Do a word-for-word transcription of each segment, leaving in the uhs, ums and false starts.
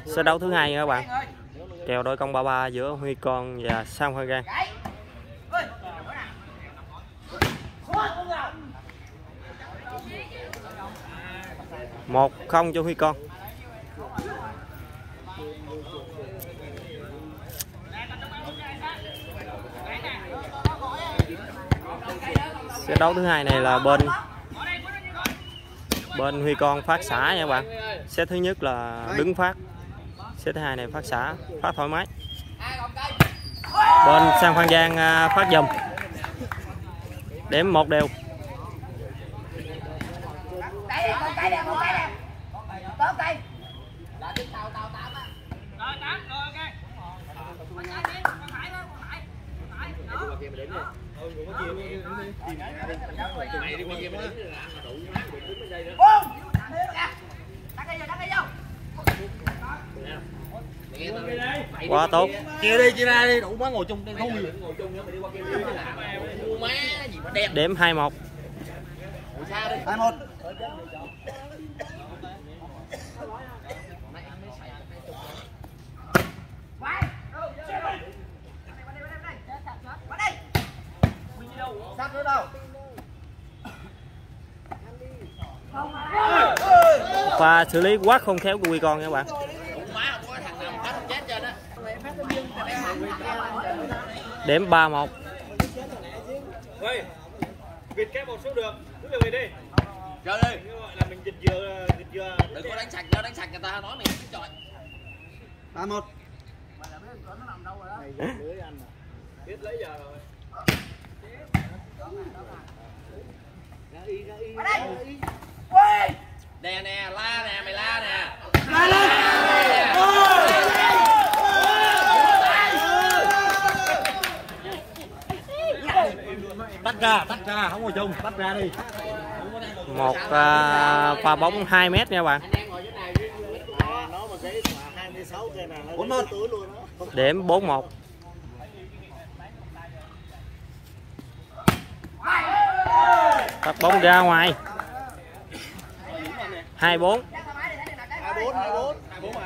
Set đấu thứ hai nha các bạn. Kèo đôi công ba ba giữa Huy Con và Sang Phan Giang. một không cho Huy Con. Set đấu thứ hai này là bên bên Huy Con phát xả nha các bạn. Set thứ nhất là đứng phát, set thứ hai này phát xả, phát thoải mái. Bên Sang Phan Giang phát dùm. Điểm một đều. Quá tốt. Chia đi, chia ra đi, đủ quá ngồi chung thui. Điểm hai một. hai một. Pha xử lý quá không khéo của Huy Con nha các bạn. Điểm ba một. Vịt cái một số được, cứ về đi. Chơi đi. Là mình dịch vừa dịch vừa. Đừng có đánh sạch, nó đánh sạch người ta nói mình chọi. ba một. Biết lấy giờ rồi. Nè nè, la nè, mày la nè. La lên. Tắt ra, tắt ra, không ngồi chung, tắt ra đi. Một uh, pha bóng hai mét nha các bạn. bốn một. Điểm bốn một. Phát bóng ra ngoài. hai bốn. hai bốn, hai bốn, hai bốn mà.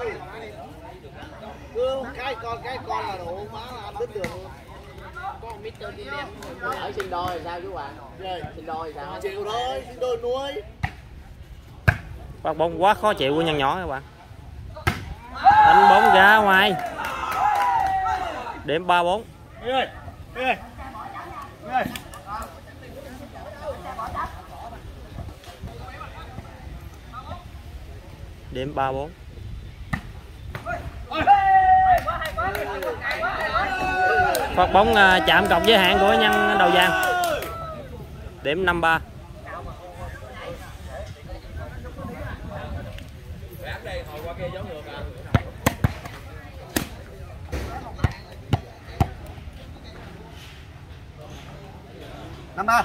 Cứ cái con cái con là đủ má là ăn đứt đường luôn. Con mít tơ đen ở sinh đôi thì sao chú bạn? Sinh đôi thì sao? Chịu thôi, sinh đôi nuôi. Phát bóng quá khó chịu của nhân nhỏ các bạn. Đánh bóng ra ngoài. Điểm ba bốn. Đi ơi, đi ơi. Đi ơi. Điểm ba bốn. Phát bóng uh, chạm cọc giới hạn của nhân đầu giang. Điểm năm ba. năm ba.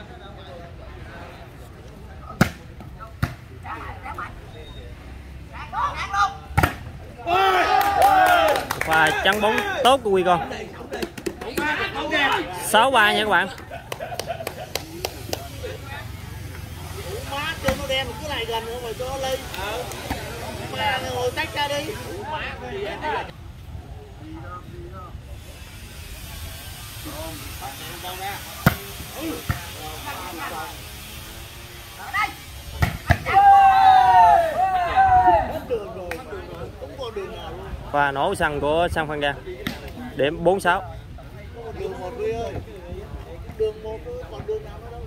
Và chắn bóng tốt của Huy Con. sáu ba nha các bạn. Má cho nó đen cái này gần nữa mà cho nó lên. Mà ngồi tách ra đi. Và nổ sân của Sang Phan Giang. Điểm bốn sáu. Đường một đi ơi. Đường một còn đường nào nữa đâu.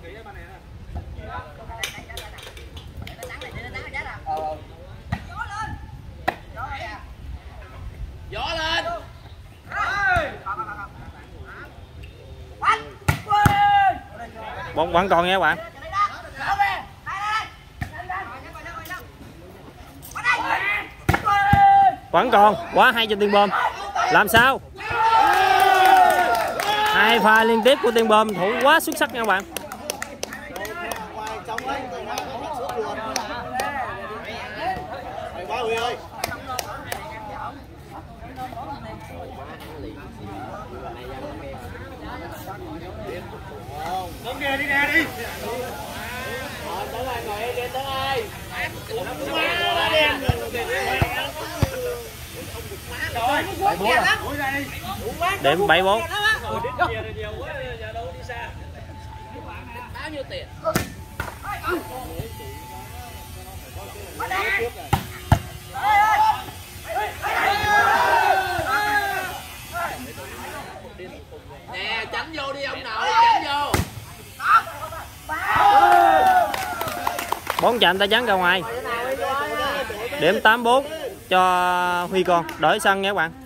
Gió lên. Bóng vẫn còn nha các bạn. Vẫn còn, quá hay cho Tiên Bom. Làm sao? Hai pha liên tiếp của Tiên Bom, thủ quá xuất sắc nha các bạn. Đứng nghe đi nè đi. Tới rồi, ngồi đây, tới ơi. Má đen. Điểm bảy bốn. Bao nhiêu tiền? Nè, tránh vô đi ông nội, tránh vô. Bốn chạm tay trắng ra ngoài. Điểm tám bốn cho Huy Con, đổi sân nha các bạn.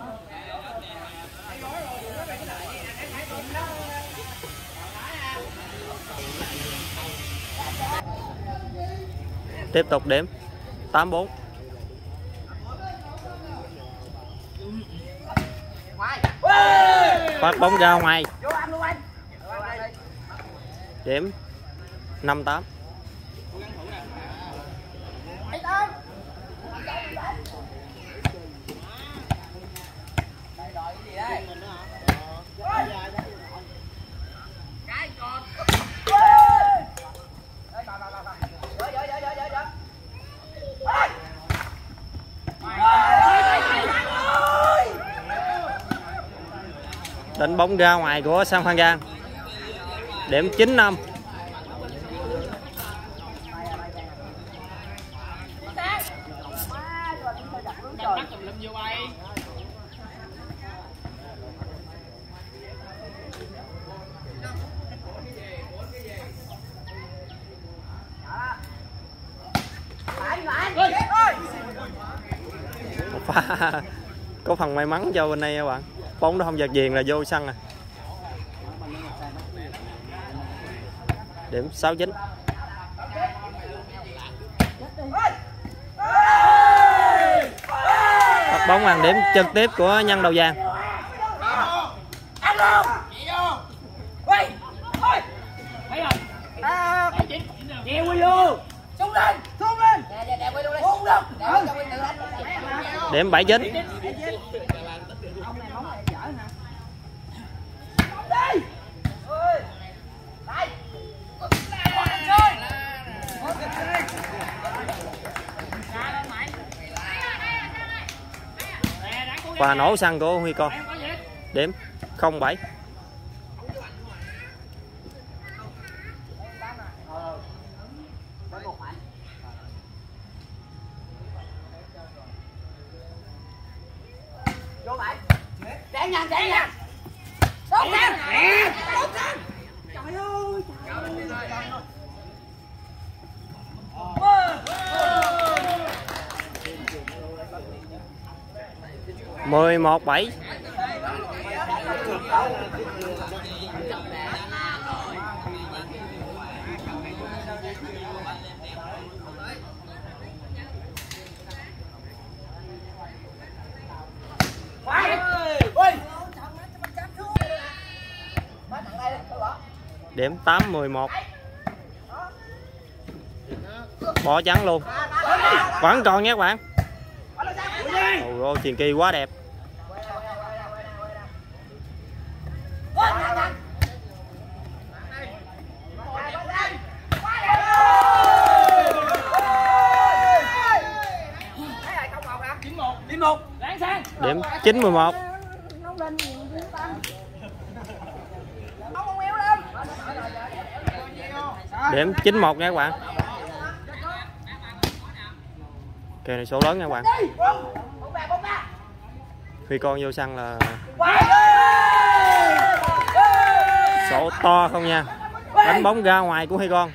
Tiếp tục điểm tám bốn. Phát bóng ra ngoài. Điểm năm tám. Đánh bóng ra ngoài của Sang Phan Giang. Điểm chín năm. Một pha có phần may mắn cho bên đây các bạn. Bóng nó không giật viền là vô sân à. Điểm sáu chín. Phát bóng bằng điểm trực tiếp của Nhân Đầu Vàng. Điểm bảy chín. Và nổ sân của Huy Con. Điểm không bảy. Chạy nhanh, chạy nhanh. Tốt lên. Tốt lên. Trời ơi. mười một bảy. Điểm tám mười một. Bỏ trắng luôn. Vẫn còn nha các bạn. Ôi ôi, chuyền kỳ quá đẹp. Điểm chín mười một. Điểm chín một nha các bạn. Kèo này số lớn nha các bạn. Huy Con vô sân là số to không nha. Đánh bóng ra ngoài của Huy Con.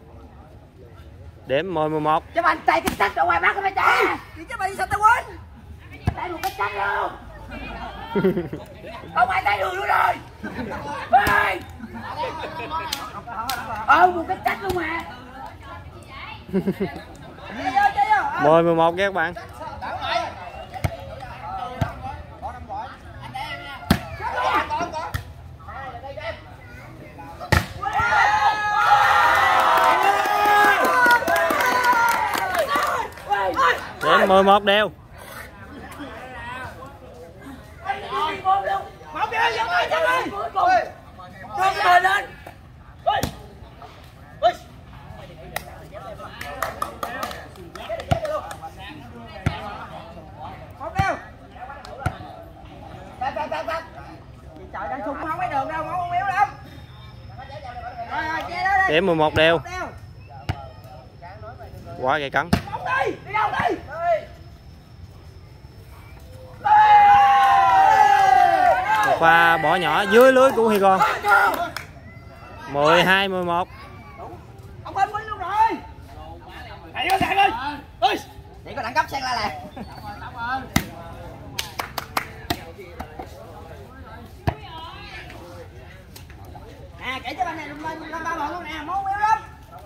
Điểm mười mười một. Cho bạn tay cái sách ở ngoài bác phải chạy. Chứ mày sao tao quên. Tay một cái sách luôn. Không ai tay đường nữa rồi. Ê. Ờ một cái sách luôn mà. mười mười một nha các bạn. Điểm mười một đều. Điểm mười một đều. Quá gay cấn. Một pha bỏ nhỏ dưới lưới của Huy Con. mười hai mười một. Ông Vinh Vinh luôn rồi. Thầy ơi, thầy ơi. Ơi. Để có đẳng cấp sang la là. À, kể cho bạn này lên lên ba một luôn nè, muốn béo lắm.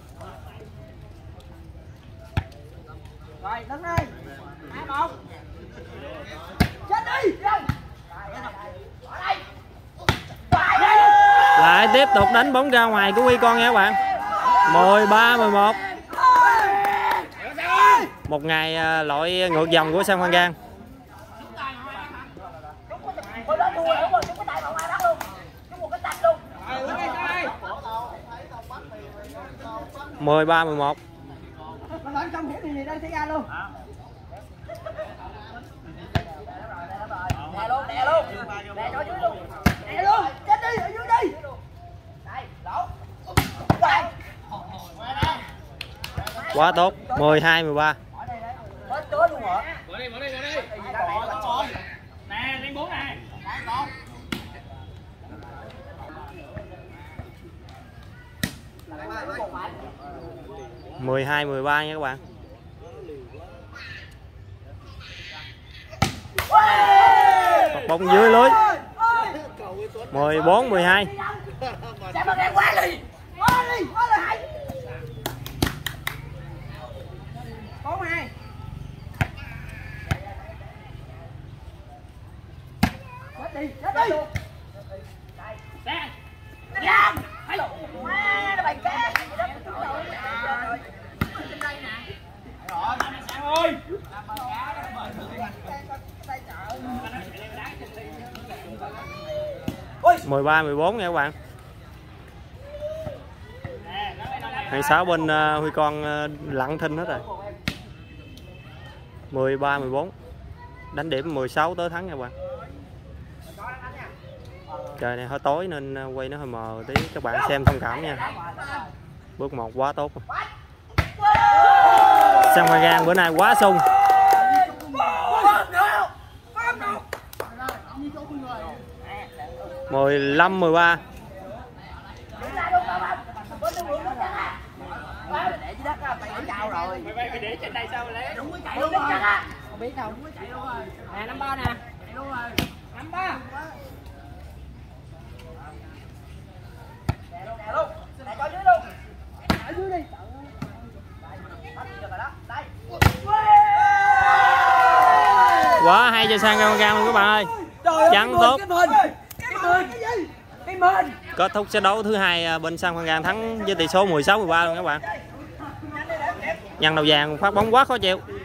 Rồi, đứng đi. hai một. Chết đi. Lại tiếp tục đánh bóng ra ngoài của Huy Con nha các bạn. mười ba mười một. Một ngày loại ngược dòng của Sang Phan Giang. mười ba mười một. Đè luôn, đè luôn. Đè cho dưới luôn. Đè luôn, chết đi, ở dưới đi. Đây, lỗ. Quá tốt. mười hai mười ba. Hết chứa luôn hả? Bỏ đi, bỏ đi, bỏ đi. Nè, đánh bốn nè. mười hai mười ba nha các bạn. Phát bóng dưới lưới. mười bốn mười hai. Quá đi. Quá đi, quá là hay. bốn hai. Chết đi, chết đi. Đây. Giang. Hay. Má nó bày cá. Trên đây nè. Rồi, Sang ơi. mười ba mười bốn nha các bạn. Hai sáu bên uh, Huy Con uh, lặng thinh hết rồi. mười ba mười bốn. Đánh điểm mười sáu tới thắng nha các bạn. Trời này hơi tối nên quay nó hơi mờ tí, các bạn xem thông cảm nha. Bước một quá tốt. Sang Phan Giang bữa nay quá sung. mười lăm mười ba. Mày để trên đây sao lấy? Đúng có chạy luôn rồi. Không biết đâu, đúng có chạy luôn rồi. Nè năm ba nè. Chạy luôn rồi. năm ba. Đè luôn, đè luôn. Đè cho dưới luôn. Ở dưới đi. Đây. Quá hay cho Sang Phan Giang luôn các bạn ơi. Trắng tốt. Kết thúc trận đấu thứ hai bên Sang Phan Giang thắng với tỷ số mười sáu mười ba luôn các bạn. Nhân đầu vàng phát bóng quá khó chịu.